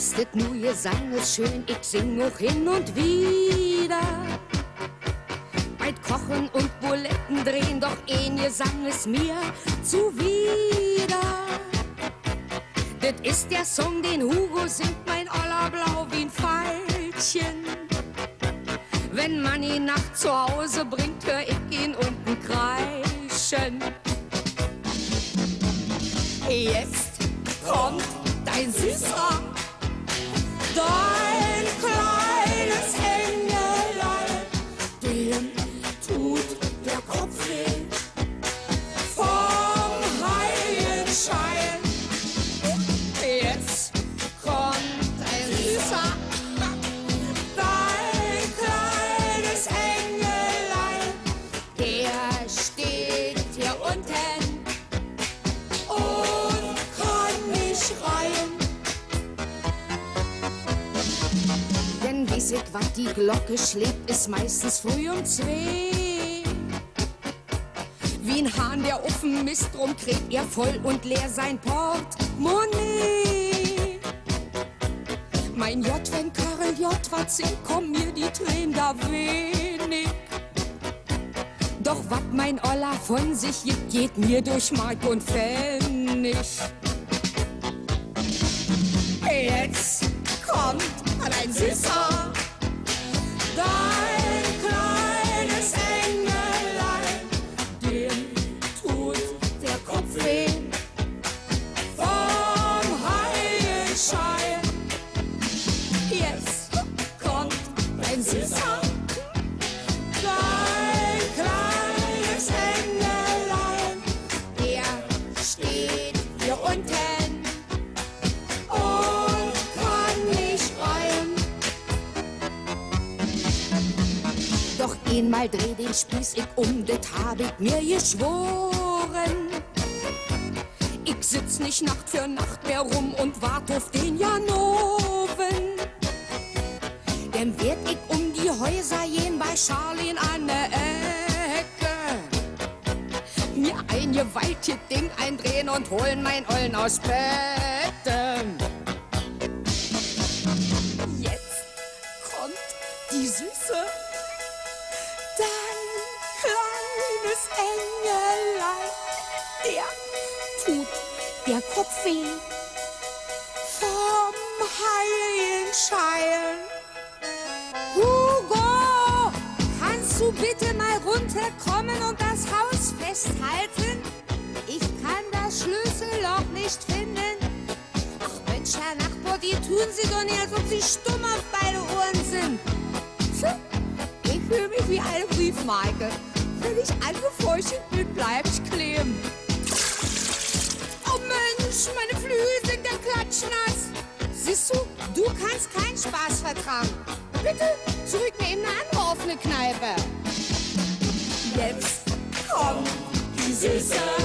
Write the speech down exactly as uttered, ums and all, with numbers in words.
wisset nur, ihr sang es schön, ich sing auch hin und wieder. Beid Kochen und Buletten drehen, doch ein ihr sang es mir zuwider. Das ist der Song, den Hugo singt, mein Oller blau wie ein Veilchen. Wenn man ihn nachts zu Hause bringt, hör ich ihn unten kreischen. Jetzt kommt dein Süßer, dein kleines Engelein, dem tut der Kopf weh vom Heiligenschein. Jetzt kommt dein Süßer, dein kleines Engelein, der steht hier unten und kann nicht schreien. Denn weiß ich, was die Glocke schlägt, ist meistens früh um zwei. Wie ein Hahn, der auf dem Mist rumkriegt, er voll und leer sein Portemonnaie. Mein J, wenn Karel J was singt, kommen mir die Tränen da wenig. Doch wat mein Olla von sich gibt, geht mir durch Mark und Pfennig. Jetzt kommt dein Süßer, dein kleines Engelein, dem tut der Kopf weh vom Heiligenschein. Jetzt kommt dein Süßer, dein kleines Engelein, der steht hier unten und kann nicht schreien. Doch einmal dreh den Spieß ich um, das hab ich mir geschworen. Ich sitz nicht Nacht für Nacht mehr rum und wart auf den Janoven. Denn werd ich um die Häuser gehen bei Charlene an der Ecke, mir ein gewaltig Ding eindrehen und holen mein Ollen aus Betten. Jetzt kommt die Süße, dein kleines Engelein, der tut der Kopf weh vom Heiligenschein. Hugo, kannst du bitte mal runterkommen und das Haus festhalten? Ich kann das Schlüsselloch nicht finden. Ach Mensch, Herr Nachbar, die tun Sie doch nicht, als ob Sie stumm auf beide Ohren sind. Ich fühle mich wie eine Briefmarke. Wenn ich angefeuchtet bin, bleib ich kleben. Oh Mensch, meine Flügel sind ja klatschnass. Siehst du, du kannst keinen Spaß vertragen. Bitte zurück mir in eine andere offene Kneipe. Jetzt kommt die Süße.